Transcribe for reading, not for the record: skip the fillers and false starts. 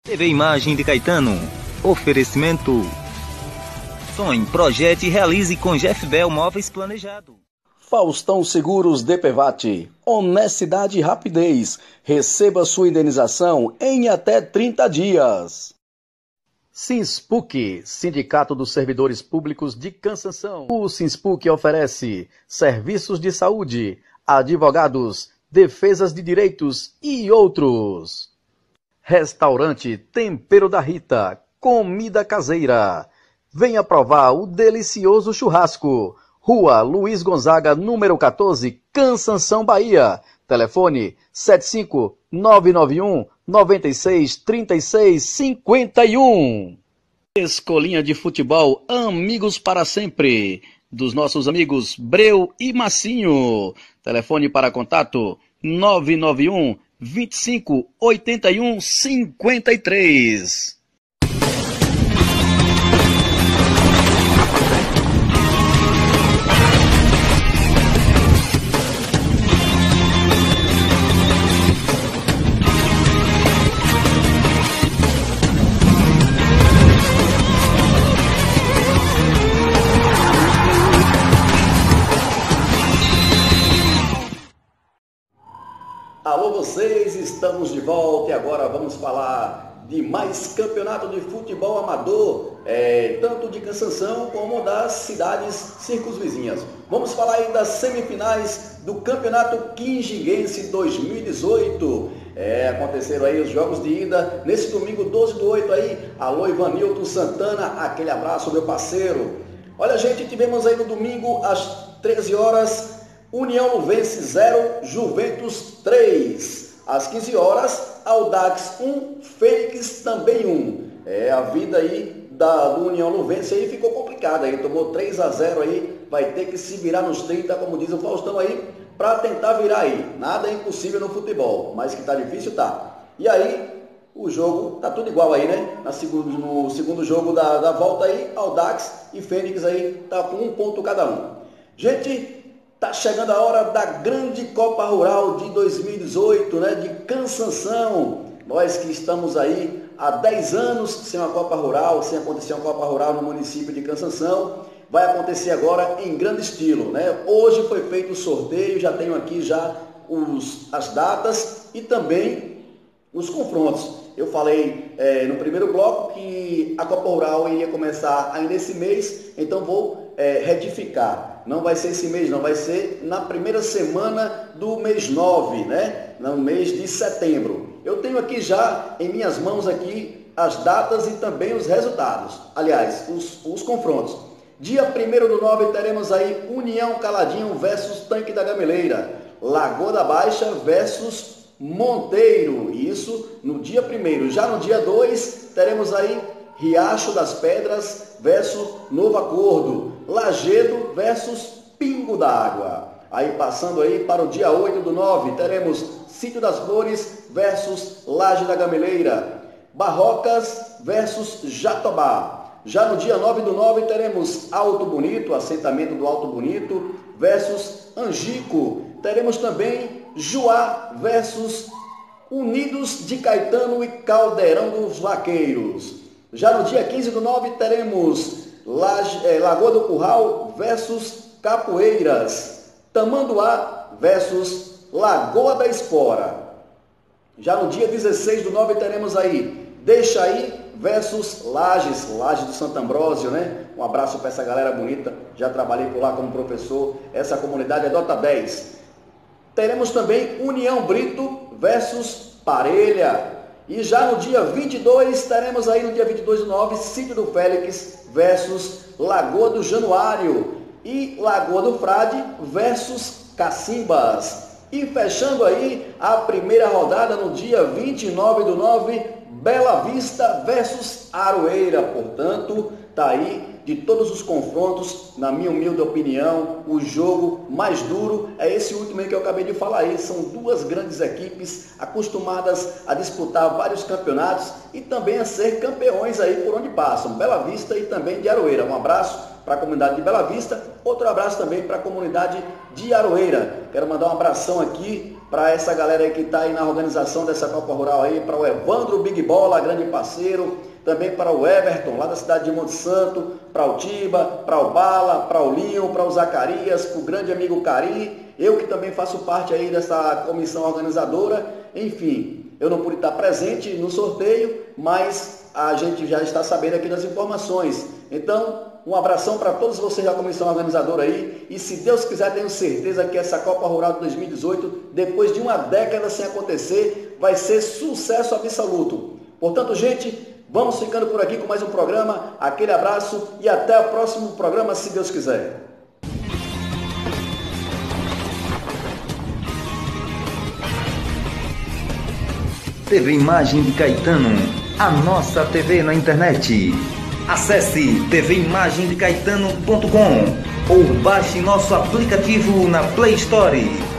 TV Imagem de Caetano. Oferecimento. Sonhe, projete e realize com Jeff Bell Móveis Planejado. Faustão Seguros DPVAT. Honestidade e rapidez. Receba sua indenização em até 30 dias. Sinspuc, Sindicato dos Servidores Públicos de Cansanção. O Sinspuc oferece serviços de saúde, advogados, defesas de direitos e outros. Restaurante Tempero da Rita, comida caseira. Venha provar o delicioso churrasco. Rua Luiz Gonzaga, número 14, Cansanção, Bahia. Telefone 75991 96 36 51. Escolinha de Futebol Amigos para Sempre, dos nossos amigos Breu e Massinho. Telefone para contato 991 25 81 53. Alô vocês, estamos de volta e agora vamos falar de mais campeonato de futebol amador, tanto de Cansanção como das cidades circunvizinhas. Vamos falar aí das semifinais do Campeonato Quinjinguense 2018. Aconteceram aí os jogos de ida nesse domingo 12/8 aí. Alô Ivanilton Santana, aquele abraço meu parceiro. Olha gente, tivemos aí no domingo às 13 horas... União Luvense 0, Juventus 3. Às 15 horas, Audax 1, Fênix também 1. A vida aí do União Luvense aí ficou complicada. Aí tomou 3-0 aí, vai ter que se virar nos 30, como diz o Faustão aí, para tentar virar aí. Nada é impossível no futebol, mas que tá difícil, tá. E aí, o jogo tá tudo igual aí, né? No segundo jogo da volta aí, Audax e Fênix aí tá com 1 ponto cada um. Gente, tá chegando a hora da grande Copa Rural de 2018, né? De Cansanção. Nós que estamos aí há 10 anos sem uma Copa Rural, sem acontecer uma Copa Rural no município de Cansanção, vai acontecer agora em grande estilo, né? Hoje foi feito o sorteio, já tenho aqui já as datas e também os confrontos. Eu falei no primeiro bloco que a Copa Rural iria começar ainda esse mês, então vou retificar. Não vai ser esse mês, não, vai ser na primeira semana do mês 9, né? No mês de setembro. Eu tenho aqui já em minhas mãos aqui as datas e também os resultados. Aliás, os confrontos. Dia 1º/9 teremos aí União Caladinho versus Tanque da Gameleira. Lagoa da Baixa versus Monteiro. Isso no dia 1º. Já no dia 2 teremos aí Riacho das Pedras versus Novo Acordo. Lajedo versus Pingo d'Água. Aí passando aí para o dia 8/9, teremos Sítio das Flores versus Laje da Gameleira. Barrocas versus Jatobá. Já no dia 9/9 teremos Alto Bonito, assentamento do Alto Bonito versus Angico. Teremos também Juá versus Unidos de Caetano e Caldeirão dos Vaqueiros. Já no dia 15/9 teremos Lagoa do Curral versus Capoeiras, Tamanduá versus Lagoa da Espora. Já no dia 16/9 teremos aí Deixaí versus Lages do Santo Ambrósio, né? Um abraço para essa galera bonita, já trabalhei por lá como professor, essa comunidade é nota 10. Teremos também União Brito versus Parelha. E já no dia 22, teremos aí no dia 22/9, Sítio do Félix versus Lagoa do Januário e Lagoa do Frade versus Cacimbas. E fechando aí a primeira rodada no dia 29/9, Bela Vista versus Aroeira. Portanto, tá aí de todos os confrontos, na minha humilde opinião, o jogo mais duro é esse último aí que eu acabei de falar aí. São duas grandes equipes acostumadas a disputar vários campeonatos e também a ser campeões aí por onde passam. Bela Vista e também de Aroeira. Um abraço para a comunidade de Bela Vista, outro abraço também para a comunidade de Aroeira. Quero mandar um abração aqui para essa galera aí que está aí na organização dessa Copa Rural aí, para o Evandro Big Bola, grande parceiro, também para o Everton, lá da cidade de Monte Santo, para o Tiba, para o Bala, para o Linho, para o Zacarias, para o grande amigo Cari, eu que também faço parte aí dessa comissão organizadora. Enfim, eu não pude estar presente no sorteio, mas a gente já está sabendo aqui das informações. Então, um abração para todos vocês da comissão organizadora aí, e se Deus quiser, tenho certeza que essa Copa Rural de 2018, depois de uma década sem acontecer, vai ser sucesso absoluto. Portanto, gente, vamos ficando por aqui com mais um programa. Aquele abraço e até o próximo programa, se Deus quiser. TV Imagem de Caetano, a nossa TV na internet. Acesse tvimagemdecaetano.com ou baixe nosso aplicativo na Play Store.